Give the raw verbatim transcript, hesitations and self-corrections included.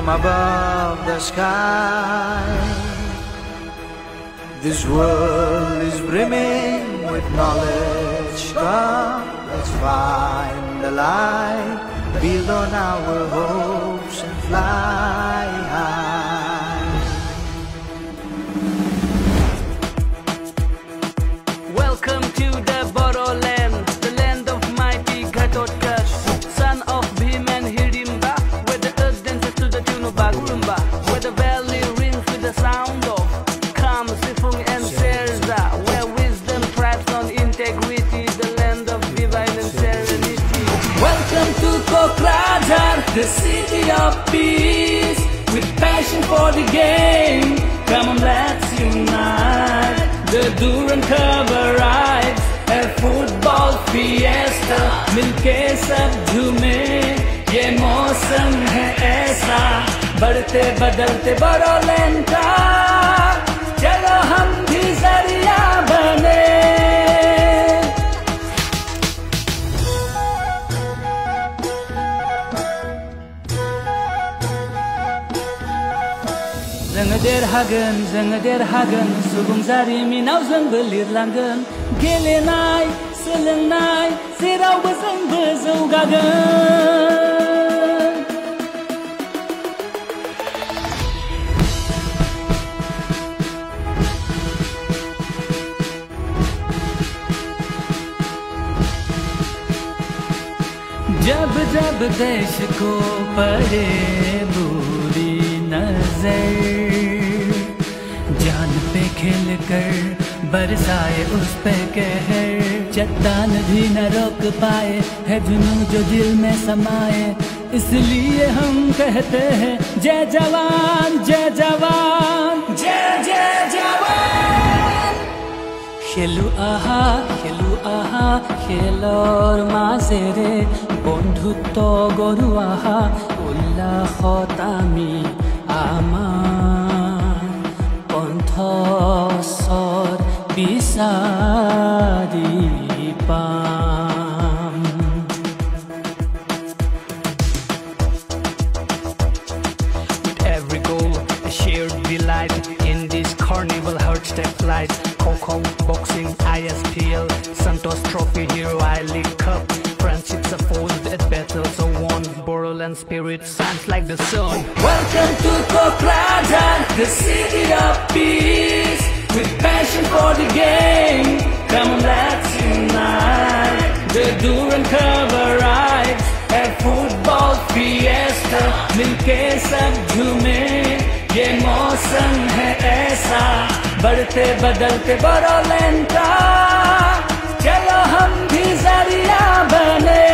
from above the sky. This world is brimming with knowledge. Come, let's find the light, build on our hopes and fly high. Welcome to the Badailainai, the land of mighty kokrajhar, son of Bhim and Hirimba, where the earth dances to the tune of Bagurumba, where the valley rings with the sound of kampa and serza, where wisdom thrives on integrity, the land of divine and serenity. Welcome to Kokrajhar, the city of peace, with passion for the game. Come on, let's unite. The durand rides, a football fiesta, मिलके सब झूमे, ये मौसम है ऐसा, बढ़ते बदलते badailainai का, चलो हम भी जरिया बने. जोङो देरहागोन, जोङो देरहागोन, सुबुं जारिमिनाव जोंबो लिरलांगोन. गेलेनाय, सोलोंनाय, जेरावबो जोंबो जौगागोन. जब जब देश को पड़े बुरी नजर, जान पे खेल कर बरसाए उस पे कहर. चट्टान भी न रोक पाए है जुनून जो दिल में समाए, इसलिए हम कहते हैं जय जवान, जय जवान, जय जय जवान. খেলু আহা, খেলু আহা, খেলৰ মাজেৰে বন্ধুত্ব গঢ়ো আহা, উল্লাসত আমি আমাৰ কণ্ঠস্বৰ বিচাৰি পাম. With every goal, a shared delight in this carnival heart step flight. Coco, boxing, I S P L, Santos Trophy, Hero I League Cup. Friendships are forged at battle, so on. Badailainai spirit shines like the sun. Welcome to Kokrajhar, the city of peace, with passion for the game. Come on, let's unite. The durand rides, a football fiesta, मिलके सब झूमे, ये मौसम है ऐसा, बढ़ते बदलते badailainai का, चलो हम भी जरिया बने.